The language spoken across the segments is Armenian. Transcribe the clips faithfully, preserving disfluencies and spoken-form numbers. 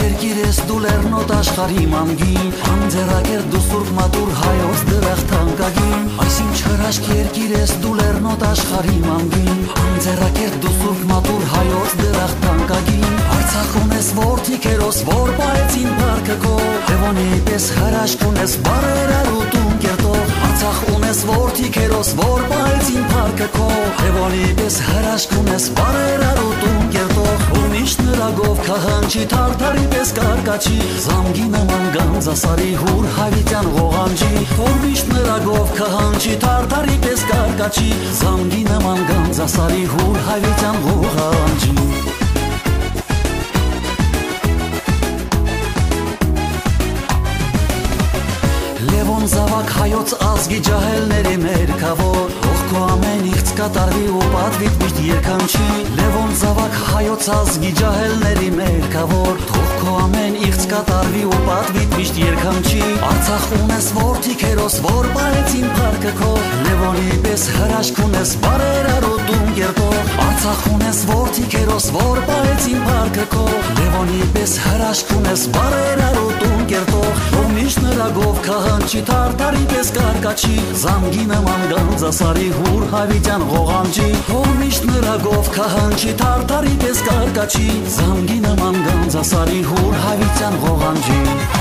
երկիր ես դու լեռնոտ աշխարհի մանգին Անձեռակեր դու սուրբ մատուր հայոց դրախտ թանկագին Այս ինչ հրաշք երկիր ես դու լեռնոտ աշխարհի մանգին Անձեռակեր դու սուրբ մատուր հայոց դրախտ թանկագին Արցախ ունես որդիկերոս որ պահեցին փառքը քո Լևոնի պես հրաշք ունես բարերար ու տուն կերտող Արցախ ունես որդիկերոս որ պահեցին փառքը քո Լևոնի պես հրաշք ունես բարերար ու տուն կերտող Ու միշտ նրագով քահանջի թարթարի պես կարկաչի Զամգի նման գանձասարի հուր հավիտյան ղողանջի Որ միշտ նրագով քահանջի թարթարի պես կարկաչի Զամգի նման գանձասարի հուր հավիտյան ղողանջի Լևոն զավակ հայոց ազգի ջահելների մերքավոր Թող քո ամեն իղծ կատարվի ու պատվիտ միշտ երքանչի Լևոն զավակ հայոց ազգի ջահելների մերքավոր Թող քո ամեն իղծ կատարվի ու պատվիտ միշտ երքանչի Արցախ ունես որդիկերոս որ պահեցին փառքը քո Լևոնի պես հրաշք ունես բարերար ու տուն կերտող Արցախ ունես որդիկերոս որ պահեցին փառքը քո Լևոնի պես հրաշք ունես բարերար ու տուն կերտող Որ միշտ նրագով քահանջի թարթարի պես կարկաչի Զամգի նման գանձասարի հուր հավիտյան ղողանջի Որ միշտ նրագով քահանջի թարթարի պես կարկաչի Զամգի նման գանձասարի հուր հավիտյան ղողանջի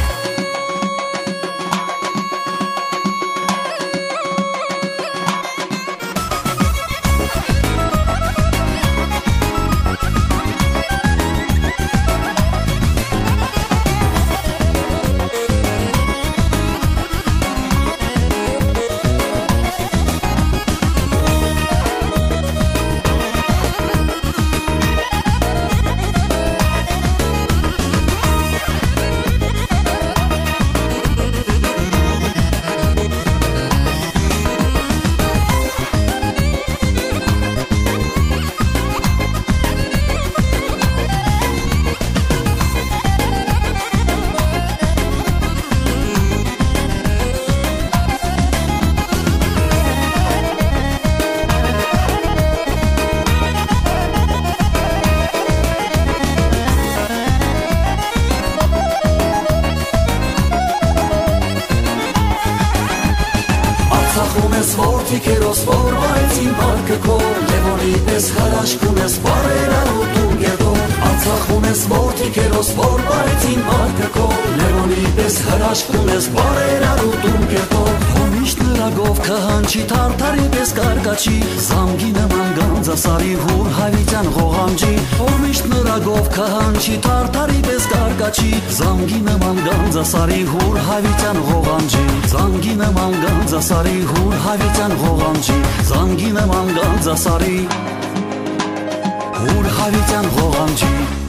Ունես որդիկերոս որ պահեցին փառքը քո Լևոնի պես հրաշք ունես բարերար ու տուն կերտող Արցախ ունես որդիկերոս որ պահեցին փառքը քո Լևոնի պես հրաշք ունես բարերար ու տուն կերտող Որ միշտ նրագով քահանջի թարթարի պես կարկաչի Զամգի նման գանձասարի հուր հավիտյան ղողանջի Որ միշտ նրագով քահանջի թարթարի պես կարկաչի Զամգի նման գանձասարի հուր հավիտյան ղողանջի Զամգի նման գանձասարի հուր հավիտյան ղողանջի Զամգի նման գանձասարի հուր հավիտյան ղողանջի